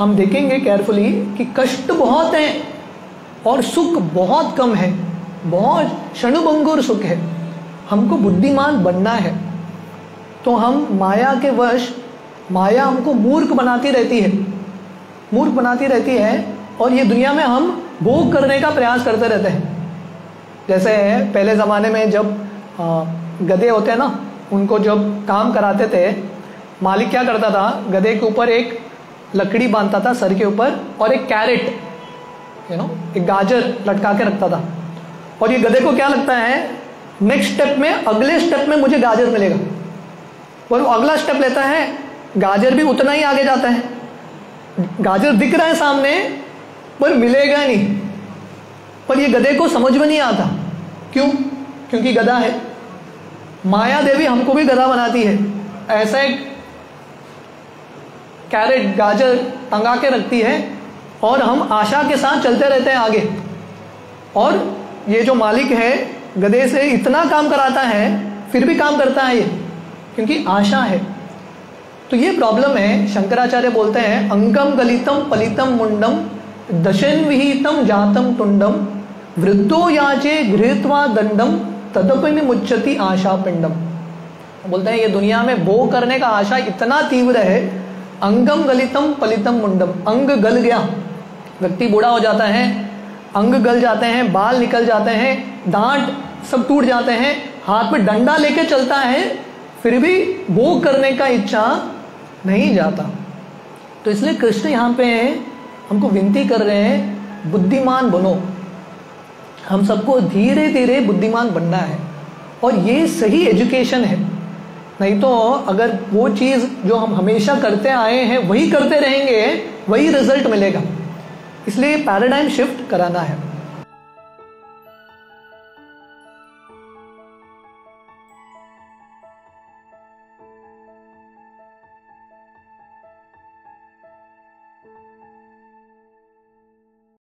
हम देखेंगे केयरफुली कि कष्ट बहुत हैं और सुख बहुत कम है, बहुत क्षणभंगुर सुख है। हमको बुद्धिमान बनना है, तो हम माया के वश, माया हमको मूर्ख बनाती रहती है, मूर्ख बनाती रहती है, और ये दुनिया में हम भोग करने का प्रयास करते रहते हैं। जैसे पहले ज़माने में जब गधे होते हैं ना, उनको जब काम कराते थे, मालिक क्या करता था, गधे के ऊपर एक लकड़ी बांधता था सर के ऊपर, और एक कैरेट एक गाजर लटका के रखता था, और ये गधे को क्या लगता है, नेक्स्ट स्टेप में, अगले स्टेप में मुझे गाजर मिलेगा, और वो अगला स्टेप लेता है, गाजर भी उतना ही आगे जाता है, गाजर दिख रहा है सामने पर मिलेगा नहीं। पर ये गधे को समझ में नहीं आता, क्यों? क्योंकि गधा है। माया देवी हमको भी गधा बनाती है, ऐसा एक कैरेट गाजर टंगा के रखती है, और हम आशा के साथ चलते रहते हैं आगे। और ये जो मालिक है गधे से इतना काम कराता है, फिर भी काम करता है ये, क्योंकि आशा है। तो ये प्रॉब्लम है। शंकराचार्य बोलते हैं, अंगम गलितम पलितम मुंडम दशन विहितम जातम तुंडम वृद्धो याचे गृहीत्वा दंडम तदपिन मुच्यति आशा पिंडम। बोलते हैं ये दुनिया में भोग करने का आशा इतना तीव्र है, अंगम गलितम पलितम मुंडम, अंग गल गया, व्यक्ति बूढ़ा हो जाता है, अंग गल जाते हैं, बाल निकल जाते हैं, दांत सब टूट जाते हैं, हाथ में डंडा लेके चलता है, फिर भी भोग करने का इच्छा नहीं जाता। तो इसलिए कृष्ण यहाँ पे हमको विनती कर रहे हैं, बुद्धिमान बनो। हम सबको धीरे धीरे बुद्धिमान बनना है, और ये सही एजुकेशन है। नहीं तो अगर वो चीज़ जो हम हमेशा करते आए हैं वही करते रहेंगे, वही रिजल्ट मिलेगा। इसलिए पैराडाइम शिफ्ट कराना है।